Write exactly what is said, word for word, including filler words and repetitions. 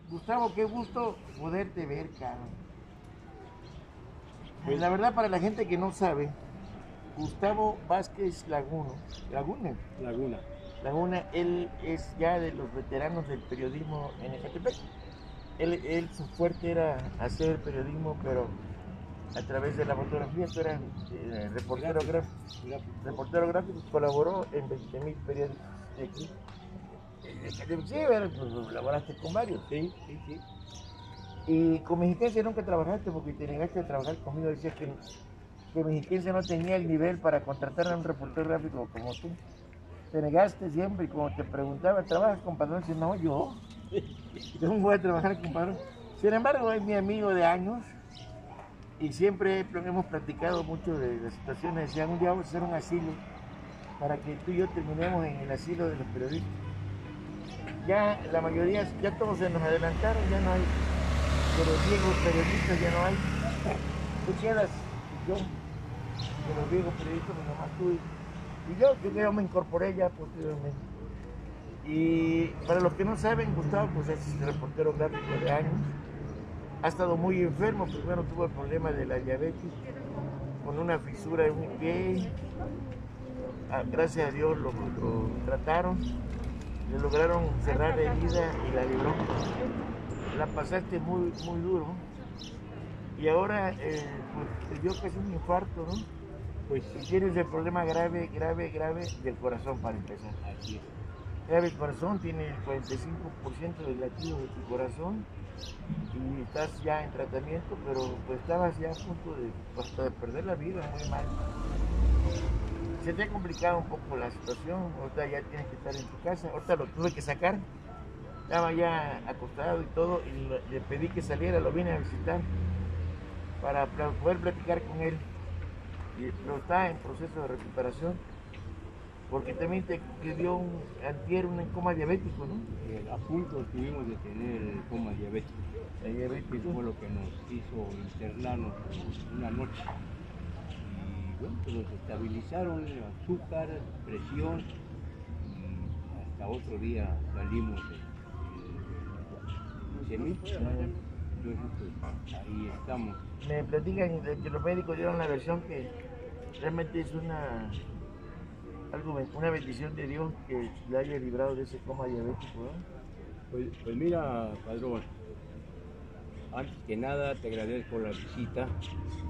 Gustavo, qué gusto poderte ver, cabrón. Pues la verdad, para la gente que no sabe, Gustavo Vázquez Laguno, Laguna, Laguna. Laguna, él es ya de los veteranos del periodismo en Ecatepec. Él, él su fuerte era hacer periodismo, pero a través de la fotografía. Tú eras eh, reportero Gráfico, gráfico, gráfico. reportero gráfico, colaboró en veinte mil periódicos de aquí. Eh, Sí, bueno, pues, colaboraste con varios. Sí, sí, sí. Y con Mexiquense nunca trabajaste porque te negaste a trabajar conmigo. Decías que, que Mexiquense no tenía el nivel para contratar a un reportero gráfico como tú. Te negaste siempre y cuando te preguntaba, ¿trabajas con Padrón? Dices, no, yo. Yo no voy a trabajar con Padrón. Sin embargo, es mi amigo de años y siempre hemos platicado mucho de las situaciones. Decían, un día vamos a hacer un asilo para que tú y yo terminemos en el asilo de los periodistas. Ya la mayoría, ya todos se nos adelantaron, ya no hay. De los viejos periodistas ya no hay. Tú quedas, yo, de los viejos periodistas, mi mamá, tú y, y yo, yo, yo me incorporé ya posteriormente. Y para los que no saben, Gustavo pues es reportero gráfico de años. Ha estado muy enfermo, primero tuvo el problema de la diabetes, con una fisura en un pie. Ah, gracias a Dios lo, lo trataron, le lograron cerrar la herida y la libró. La pasaste muy, muy duro. Y ahora eh, pues te dio casi un infarto, ¿no? Pues Y tienes el problema grave, grave, grave del corazón para empezar. así es. Grave el corazón, tiene el cuarenta y cinco por ciento del latido de tu corazón y estás ya en tratamiento, pero pues estabas ya a punto de, hasta de perder la vida, muy mal. Se te ha complicado un poco la situación, ahorita ya tienes que estar en tu casa, ahorita lo tuve que sacar, estaba ya acostado y todo, y le, le pedí que saliera, lo vine a visitar para poder platicar con él, y, pero está en proceso de recuperación, porque también te, te dio un antier un coma diabético, ¿no? Eh, a punto estuvimos de tener el coma diabético, El que diabético. fue lo que nos hizo internarnos una noche. Y bueno, pues nos estabilizaron el azúcar, presión, y hasta otro día salimos de, de, de, de Entonces, pues ahí estamos. Me platican de que los médicos dieron la versión que realmente es una, algo, una bendición de Dios que le haya librado de ese coma diabético, ¿no? Pues, pues mira, padrón, antes que nada te agradezco la visita